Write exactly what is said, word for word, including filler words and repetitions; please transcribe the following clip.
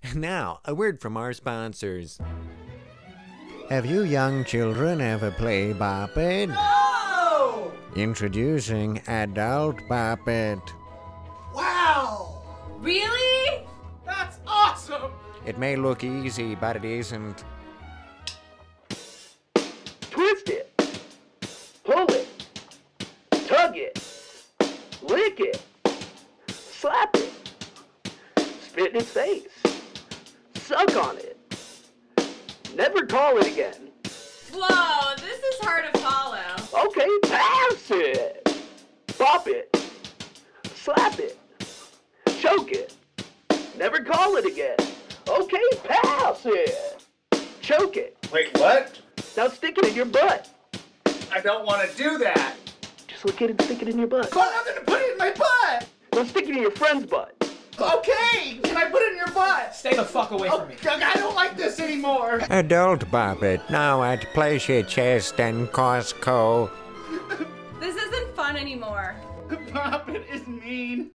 Now, a word from our sponsors. Have you young children ever played Bop-It? No! Introducing Adult Bop-It. Wow! Really? That's awesome! It may look easy, but it isn't. Twist it, pull it, tug it, lick it, slap it, spit in its face, suck on it, never call it again. Whoa, this is hard to follow. Okay, pass it, bop it, slap it, choke it, never call it again. Okay, pass it, choke it. Wait, what? Now stick it in your butt. I don't want to do that. Just lick it and stick it in your butt. But I'm gonna put it in my butt! Now stick it in your friend's butt. Okay! Can I put it in your butt? Stay the fuck away Oh, from me. I don't like this anymore. Adult Bop-It, now at Pleasure Chest and Costco. This isn't fun anymore. Bop-It is mean.